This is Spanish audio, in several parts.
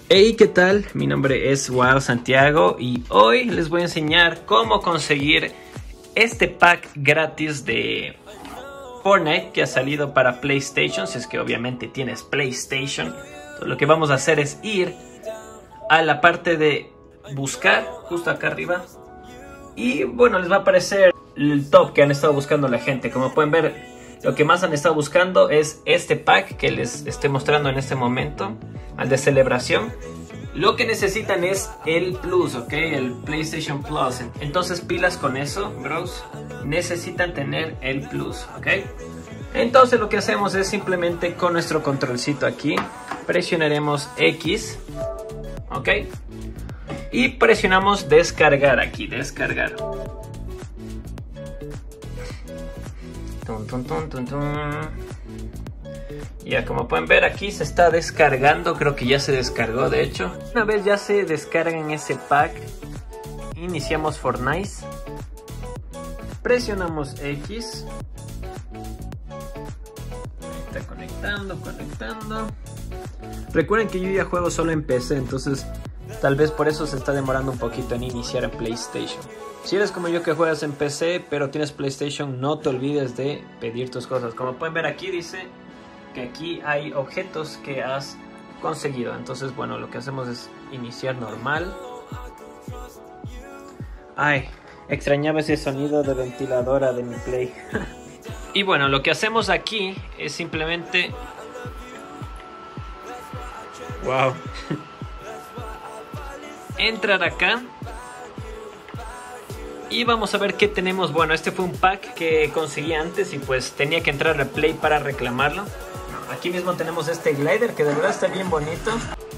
Hey, ¿qué tal? Mi nombre es Wow Santiago y hoy les voy a enseñar cómo conseguir este pack gratis de Fortnite que ha salido para PlayStation, si es que obviamente tienes PlayStation. Entonces, lo que vamos a hacer es ir a la parte de buscar, justo acá arriba, y bueno, les va a aparecer el top que han estado buscando la gente. Como pueden ver, lo que más han estado buscando es este pack que les estoy mostrando en este momento, al de celebración. Lo que necesitan es el Plus, ¿ok? El PlayStation Plus. Entonces pilas con eso, bros. Necesitan tener el Plus, ¿ok? Entonces lo que hacemos es simplemente con nuestro controlcito aquí, presionaremos X, ¿ok? Y presionamos descargar aquí, descargar. Ya, como pueden ver, aquí se está descargando. Creo que ya se descargó, de hecho. Una vez ya se descarga en ese pack, iniciamos Fortnite, presionamos X. Está conectando. Recuerden que yo ya juego solo en PC, entonces tal vez por eso se está demorando un poquito en iniciar en PlayStation. Si eres como yo que juegas en PC pero tienes PlayStation, no te olvides de pedir tus cosas. Como pueden ver, aquí dice que aquí hay objetos que has conseguido. Entonces, bueno, lo que hacemos es iniciar normal. Ay, extrañaba ese sonido de ventiladora de mi Play. Y bueno, lo que hacemos aquí es simplemente... wow. Entrar acá. Y vamos a ver qué tenemos. Bueno, este fue un pack que conseguí antes y pues tenía que entrar a Play para reclamarlo. Aquí mismo tenemos este glider que de verdad está bien bonito.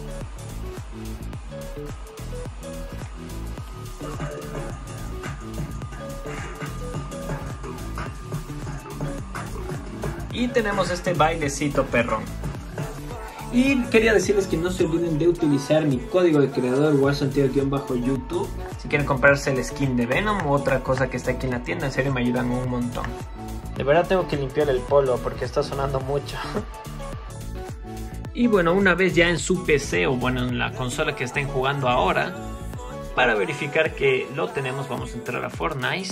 Y tenemos este bailecito perrón. Y quería decirles que no se olviden de utilizar mi código de creador WowSantiago-YouTube si quieren comprarse el skin de Venom u otra cosa que está aquí en la tienda. En serio me ayudan un montón. De verdad tengo que limpiar el polo porque está sonando mucho. Y bueno, una vez ya en su PC o bueno en la consola que estén jugando ahora, para verificar que lo tenemos, vamos a entrar a Fortnite.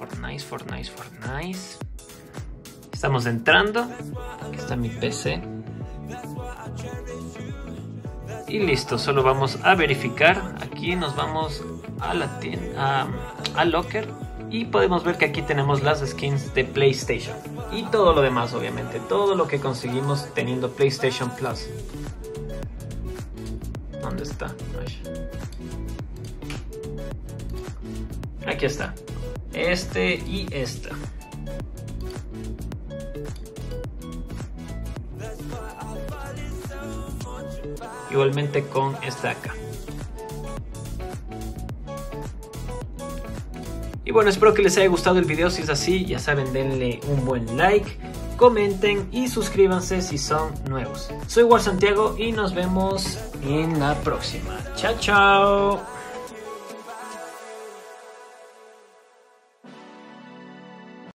Estamos entrando. Aquí está mi PC. Y listo, solo vamos a verificar. Aquí nos vamos a la tienda, a Locker, y podemos ver que aquí tenemos las skins de PlayStation y todo lo demás, obviamente, todo lo que conseguimos teniendo PlayStation Plus. ¿Dónde está? Aquí está. Este y esta. Igualmente con esta acá. Y bueno, espero que les haya gustado el video. Si es así, ya saben, denle un buen like, comenten y suscríbanse si son nuevos. Soy Wow Santiago y nos vemos en la próxima. Chao, chao.